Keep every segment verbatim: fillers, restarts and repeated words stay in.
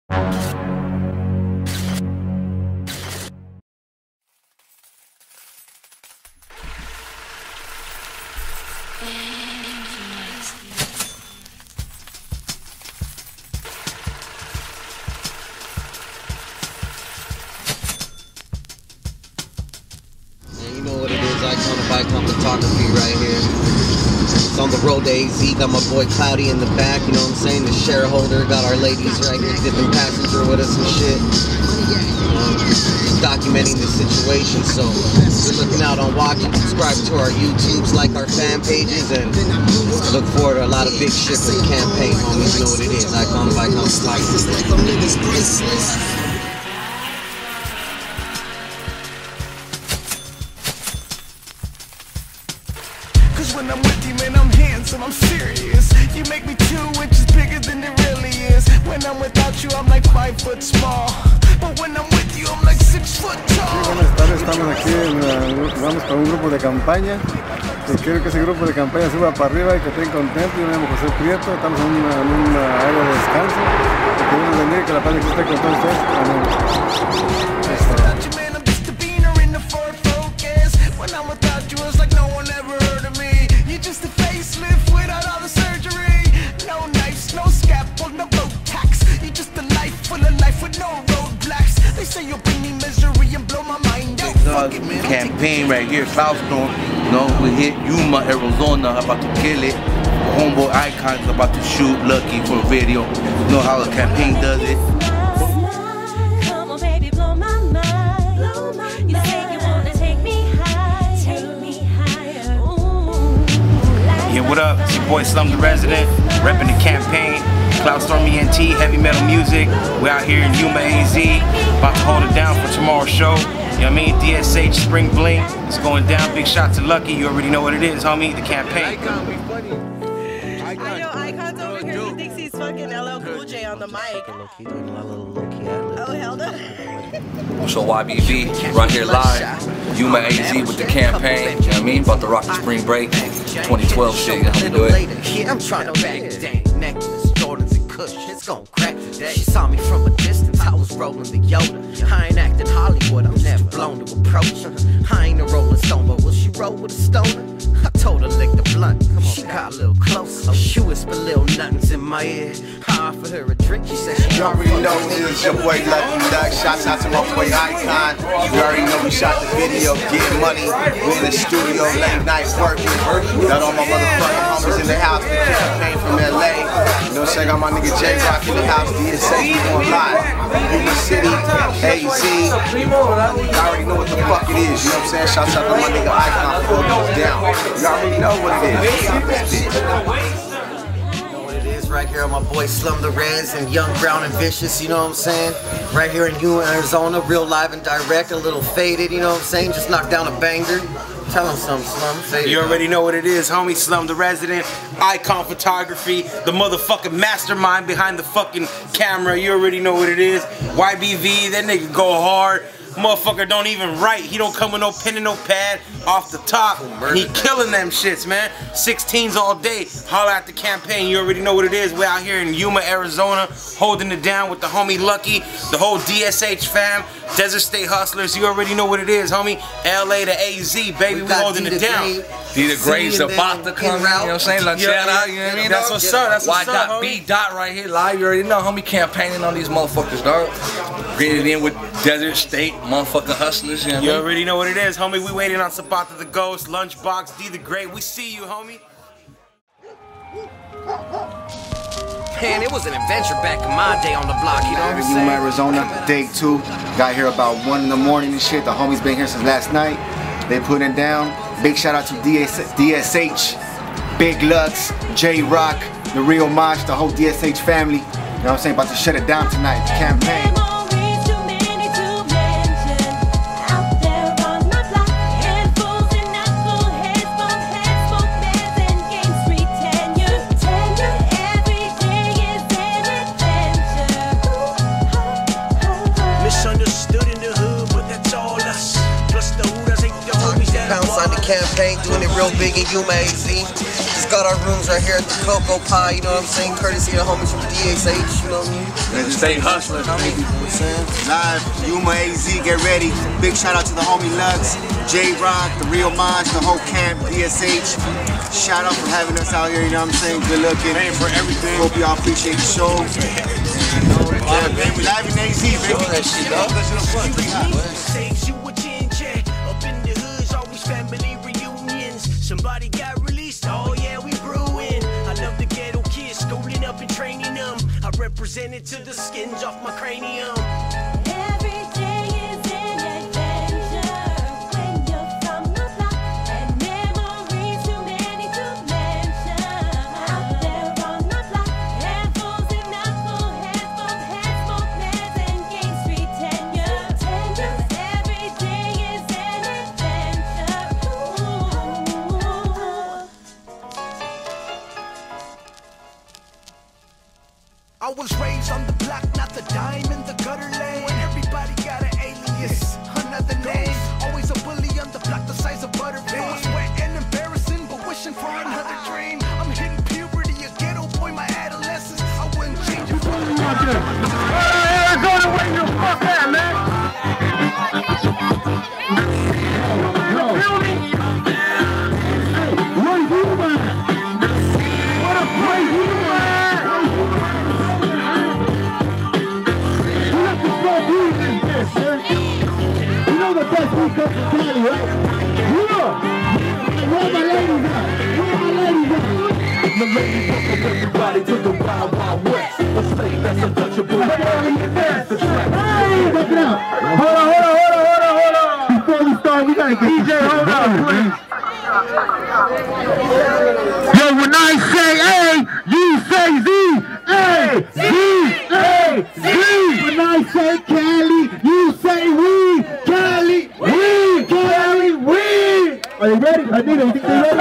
Eyekon photography right here. It's on the road to A Z. Got my boy Cloudy in the back, you know what I'm saying? The shareholder. Got our ladies right here dipping passenger with us and shit. Um, documenting the situation. So if you're looking out on watching, subscribe to our YouTubes, like our fan pages, and look forward to a lot of big shit for the campaign, homies. You know what it is. Eyekon Eyekon photography. When I'm with you, man, I'm handsome, I'm serious. You make me two inches bigger than it really is. When I'm without you, I'm like five foot small. But when I'm with you, I'm like six foot tall. Buenas tardes, estamos aquí, en la, vamos con un grupo de campaña. Que quiero que ese grupo de campaña suba para arriba y que estén contentos. Yo me llamo José Prieto, estamos en una, en una área de descanso. Que Dios les bendiga, que la paz esté con todos ustedes. Amén. When I'm without you, it's like no one ever heard of me. You're just a facelift without all the surgery. No knives, no scalpel, no road tax. You're just a life full of life with no roadblocks. They say you'll bring me misery and blow my mind out. Uh, campaign right here, Southstorm. You know, we hit Yuma, Arizona, about to kill it. Homeboy Eyekon is about to shoot Lucky for a video. You know how the campaign does it. Come on, baby, blow my mind. Blow my mind. You say you wanna take me. Yeah, what up? It's your boy Slum the Resident, repping the Campaign, Cloudstorm E N T, heavy metal music. We're out here in Yuma A Z, about to hold it down for tomorrow's show. You know what I mean? D S H, Spring Bling, it's going down. Big shout to Lucky, you already know what it is, homie, the Campaign. I know Eyekon's over here, he thinks he's fucking L L Cool J on the mic. Oh, hell no. So Y B V, right here live, Yuma A Z with the Campaign, you know what I mean? About to rock the spring break, twenty twelve shit, how we do it? Yeah, I'm trying to back it down. Necklace, Jordans and Kush, it's gon' crack today. She saw me from a distance, I was rolling the Yoda. I ain't acting Hollywood, I'm never blown to approach her. I ain't a rolling stone, but will she roll with a stoner? I told her lick the blunt, come on, she got a little closer. She whispered little nothings in my ear. I offered her a drink, she said she You already know it's your boy Lucky Duck. Shouts out to my boy Eyekon. You already know we shot the video, getting money. We in the studio, late night working. Got all my motherfucking homies in the house. The Campaign from L A. You know what I'm saying? Got my nigga J Rock in the house. D S H, we going live. Yuma City, A Z. You already know what the fuck it is. You know what I'm saying? Shouts out to my nigga Eyekon. Four goes down. You already know what it is. right here on my boy Slum the Rez and Young, Brown and Vicious, you know what I'm saying? Right here in Yuma, Arizona, real live and direct, a little faded, you know what I'm saying? Just knocked down a banger. Tell him something, Slum. Faded. You already know what it is, homie. Slum the Resident, Eyekon Photography, the motherfucking mastermind behind the fucking camera. You already know what it is. Y B V, that nigga go hard. Motherfucker don't even write. He don't come with no pen and no pad off the top. He killing them shits, man. sixteens all day. Holla at the Campaign. You already know what it is. We're out here in Yuma, Arizona, holding it down with the homie Lucky, the whole D S H fam, Desert State Hustlers. You already know what it is, homie. L A to A Z, baby. We, we holding it down. D the Gray's about to come in, you know what I'm saying? Let's shout out, you know what I mean? That's what's up, that's what's up, homie. Y B dot right here live. You already know, homie, campaigning on these motherfuckers, dog. Bringing it in with Desert State, motherfucking hustlers, you know what I mean? You already know what it is, homie. We waiting on Sabata the Ghost, Lunchbox, D the Great. We see you, homie. Man, it was an adventure back in my day on the block, you know what I'm saying? Yuma, Arizona, day two. Got here about one in the morning and shit. The homies been here since last night. They putting it down. Big shout out to D S H, Big Lux, J Rock, the Real Mosh, the whole D S H family. You know what I'm saying? About to shut it down tonight. Campaign. Campaign doing it real big in Yuma A Z. Just got our rooms right here at the Cocoa Pie, you know what I'm saying? Courtesy of the homies from D S H, you know what I mean? Stay hustling, homie. You know what I'm saying? Live, Yuma A Z, get ready. Big shout out to the homie Lux, J-Rock, the Real Minds, the whole camp, D S H. Shout out for having us out here, you know what I'm saying? Good looking. Paying for everything. Hope y'all appreciate the show. Yeah, baby, live in A Z, baby. That shit up. Saves you a chin check. Up in the hoods, always family reunions. Somebody got released, oh yeah, we brewing. I love the ghetto kids, schooling up and training them. I represent it to the skins off my cranium. Every day is an adventure when you're from the block, and memories too many to mention. Out there on the block, handfuls and knuckleheads, both heads, both meds, and Game Street tenure. Every day is an adventure. Ooh. I was raised on the block, not the dime in the gutter lane. When everybody got an alias, another name. Always a bully on the block, the size of butterbean. I was wet and embarrassing, but wishing for another dream. I'm hitting puberty, a ghetto boy, my adolescence. I wouldn't change it for the world. Arizona, where you fuck at, man? What you man? What a place you man! You have to start breathing this, man. You know the best we come from Cali, right? Yeah! Where my ladies at? Where my ladies at? The ladies welcome everybody to the Wild Wild West. A state that's untouchable. Hey, check it out. Hold on, hold on, hold on, hold on, hold on. Before we start, we gotta get D J, hold on, please. Yo, when I say A, you say Z. A, Z, A, Z. When I say Cali, you say we. Cali, we, Cali, we. Are you ready? I think they think they're ready.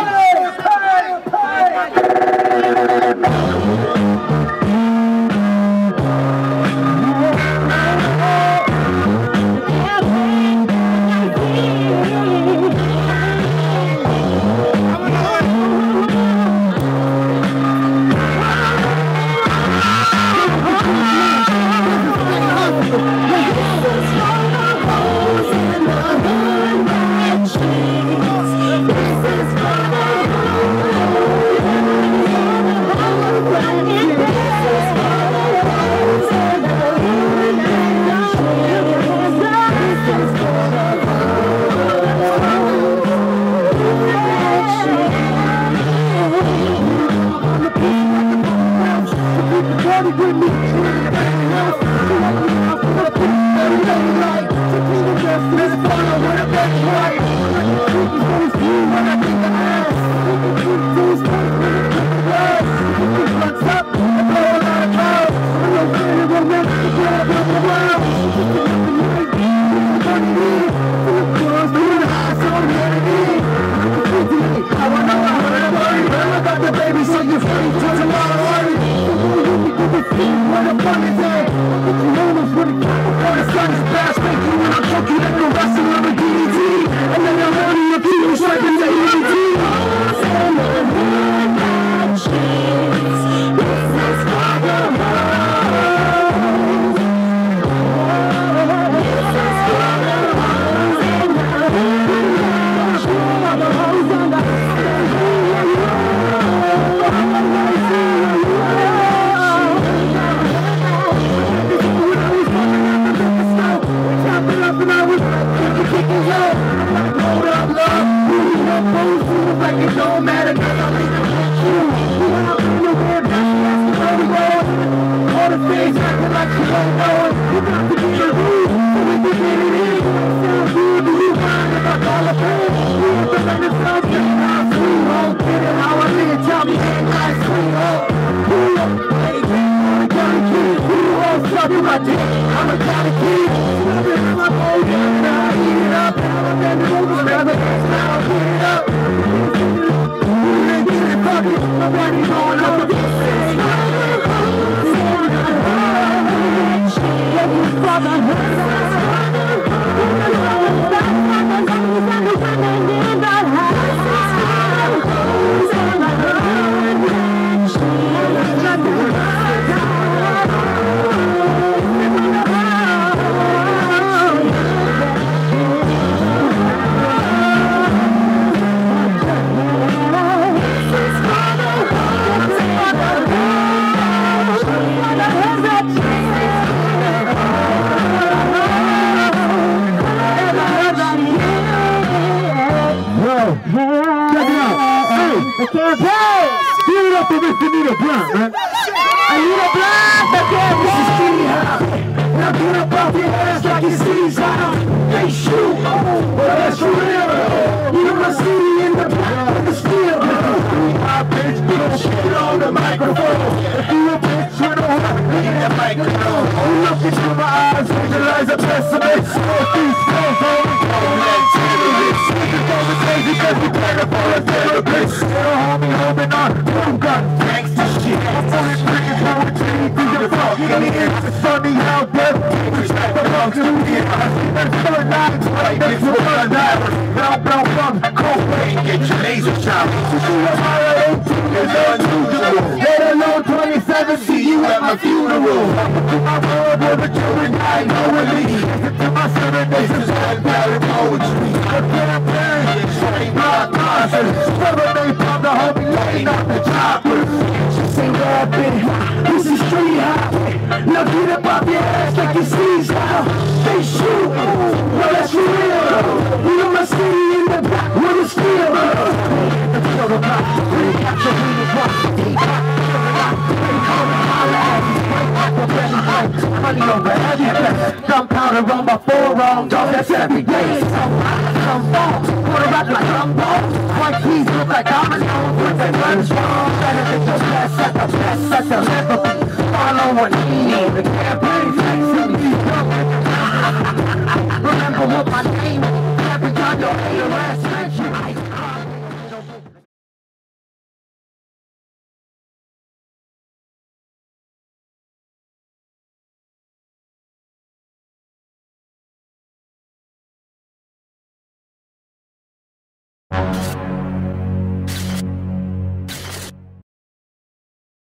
Brother, Check it out. Hey, the campaign. Give it up for Mister Nita Blunt, man. I need a blind, the campaign. This is Street Hop. Now get up off your ass like you see something. They shoot, but that's for real. You must see in the back of the steel. My bitch, bitch, shit on the microphone. If you a bitch, you know how to be that microphone. You look into my eyes, visualize a pessimist. If these girls only go like terrorists. It's going crazy because we better for a therapist. Little homie, homie, not boom gun, gangsta shit. I'm fully bringing poetry through your fucking ears. It's funny how death respect belongs to me. That's four nines, right next to one nine. Now, now, from Coldplay, get your laser shot. You see a higher eighteen is unusual. Let alone twenty-seven, see you at my funeral. To my world where the children die knowingly. Listen to my serenations and ballad poetry. I can't play, straight rock concert. Serenade from the homie laying on the choppers. Say rapid, this is Street Hop. Now get up off your ass like you see how they shoot. Well, that's for real. You must see in the back with a steel. The field of rock, we capture who you want. They call it holla at me. Honey over everything. Gunpowder on my forearm, dog, that's every day. Some fall, put it out like I'm ball. White keys look like dominoes with the guns wrong. Better than the best at the best at the level. Follow what he needs. The campaign flex